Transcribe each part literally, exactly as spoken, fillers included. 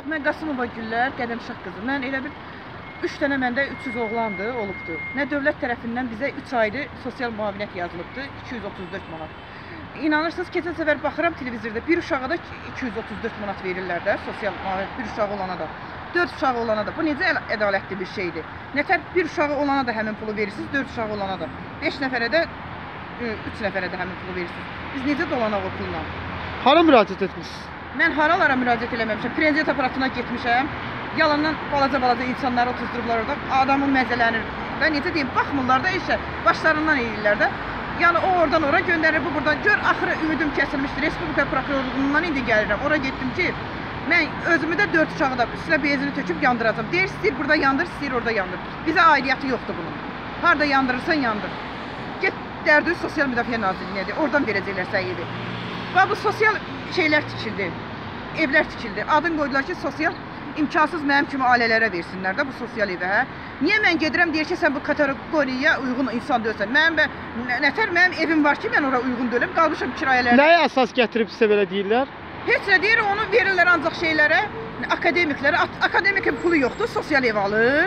Bax, mən Qasımova Güllər, Qədəmşah qızı. Mən elə bir üç dənə məndə üç yüz oğlandı, olubdu. Nə dövlət tərəfindən bizə üç aylı sosial müavinət yazılıbdı, iki yüz otuz dörd manat. İnanırsınız, keçən səfər baxıram televizorda, bir uşağa da iki yüz otuz dörd manat verirlər də, sosial müavinət, bir uşağı olana da. dörd uşağı olana da. Bu necə ədalətli bir şeydir? Nətər bir uşağı olana da həmin pulu verirsiniz, dörd uşağı olana da. beş nəfərə də, üç nəfərə də həmin pulu verirsiniz. Biz necə dolanaq o pulla? Hara müraciət etmişsiniz? Mən haralara müraciət eləməmişəm. Prezident aparatına getmişəm. Yalandan balaca-balaca insanları otuzdurublar orada. Adamın məzələnir. Və necə deyim, baxmırlar da işə. Başlarından edirlər də. Yəni o oradan ora göndərir, bu buradan. Gör, axırı ümidim kəsilmişdir. Respublika prokurorluğundan indi gəlirəm. Ora getdim ki, mən özümü də dörd uşağı da üstünə benzini töküb yandıracam. Deyir, istəyir burada yandır, istəyir orada yandır. Bizə aidiyyatı yoxdur bunun. Harada yandırırsan yandır. Get Dərdi Sosial Müdafiə Nazirliyinədir. Oradan verəcəklər səyidi. Və bu sosial şeylər tikildi. Evlər tikildi. Adın qoydular ki, sosial imkansız mənim kimi ailələrə versinlər də bu sosial evə. Hə? Niyə mən gedirəm deyir ki, sən bu kateqoriyaya uyğun insan deyilsən? Mənim bə, nətər mənim evim var ki, mən ora uyğun deyiləm. Qalmışam kirayələrə. Nəyə əsas gətirib sizə belə deyirlər? Heç nə deyir, onu verirlər ancaq şeylərə, akademiklərə. Akademikin pulu yoxdur, sosial ev alır.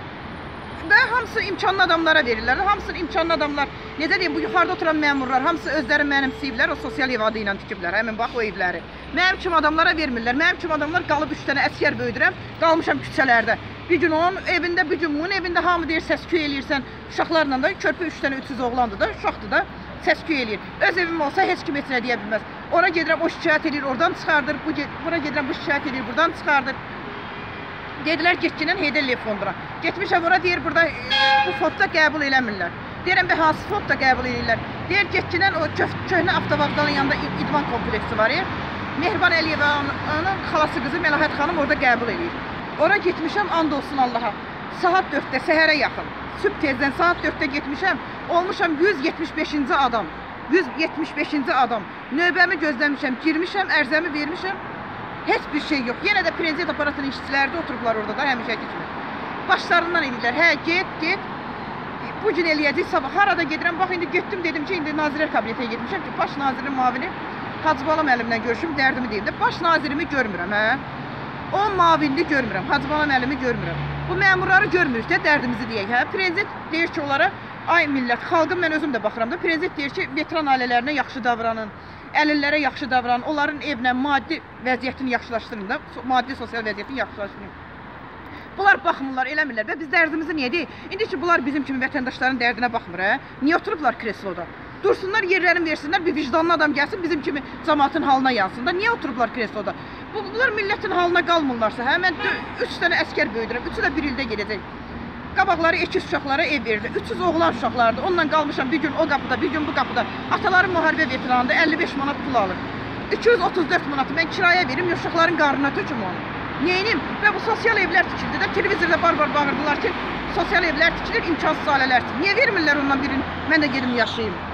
Və hamısı imkanlı adamlara verirlər. Hamısı imkanlı adamlar, necə deyim, bu yuxarıda oturan məmurlar, hamısı özləri mənimsəyiblər, o sosial ev adı ilə tikiblər. Həmin bax o evləri. Mənim kimi adamlara vermirlər. Mənim kimi adamlar qalıb üç dənə əsgər böyüdürəm, qalmışam küçələrdə. Bir gün onun evində, bir gün bunun evində hamı deyir, səs-küy eləyirsən. Uşaqlarla da, körpü üç dənə üç yüz oğlandır da, uşaqdır da, səs-küy eləyir. Öz evim olsa heç kim heç nə deyə bilməz. Ora gedirəm, o şikayət edir, oradan çıxardır. Bu, bura gedirəm, bu şikayət edir, buradan çıxardır. Dedilər, getkinən Heydər fonduna. Getmişəm ora, deyir, burada bu fondda qəbul eləmirlər. Deyirəm, bir hansı fondda qəbul edirlər. Deyir, getkinən o köhnə avtovağzalın yanında idman kompleksi var ya. Mehriban Əliyevanın xalası qızı Məlahət xanım orada qəbul edir. Ora getmişəm, and olsun Allaha. Saat dörddə, səhərə yaxın. Sübh tezdən saat dörddə getmişəm. Olmuşam yüz yetmiş beşinci adam. yüz yetmiş beşinci adam. Növbəmi gözləmişəm, girmişəm, ərzəmi vermişəm. Heç bir şey yox. Yenə də prezident aparatının işçiləri də oturublar orada da, həmişə kimi. Başlarından edirlər. Hə, get, get. Bu gün eləyəcək, sabah harada gedirəm. Bax, indi getdim, dedim ki, indi Nazirlər Kabinetə getmişəm ki, baş nazirin mavini Hacı Bala müəllimlə görüşüm, dərdimi deyim də. Baş nazirimi görmürəm, hə. O mavinli görmürəm, Hacı Bala müəllimi görmürəm. Bu məmurları görmürük də, dərdimizi deyək, hə. Prezident deyir ki, onlara, ay millət, xalqım, mən özüm də baxıram da, prezident deyir ki, veteran ailələrinə yaxşı davranın, əlillərə yaxşı davranın, onların evlə maddi vəziyyətini yaxşılaşdırın da, maddi sosial vəziyyətini yaxşılaşdırın. Bunlar baxmırlar, eləmirlər və biz dərdimizi niyə deyik? İndi ki, bunlar bizim kimi vətəndaşların dərdinə baxmır, hə? Niyə oturublar kresloda? Dursunlar, yerlərini versinlər, bir vicdanlı adam gəlsin, bizim kimi cəmaatın halına yansın da. Niyə oturublar kresloda? Bunlar millətin halına qalmırlarsa, hə? Mən üç dənə əskər böyüdürəm, üçü də bir ildə gedəcək. Qabaqları iki uşaqlara ev verirdi, üç yüz oğlan uşaqlardı. Onunla qalmışam bir gün o qapıda, bir gün bu qapıda. Ataları müharibə veteranıdır, əlli beş manat pul alır. iki yüz otuz dörd manatı mən kiraya verim, uşaqların qarnına töküm onu. Neynim? Və bu sosial evlər tikildi də, televizorda bar-bar bağırdılar ki, sosial evlər tikilir, imkansız ailələr tikilir. Niyə vermirlər ondan birini? Mən də gedim yaşayayım.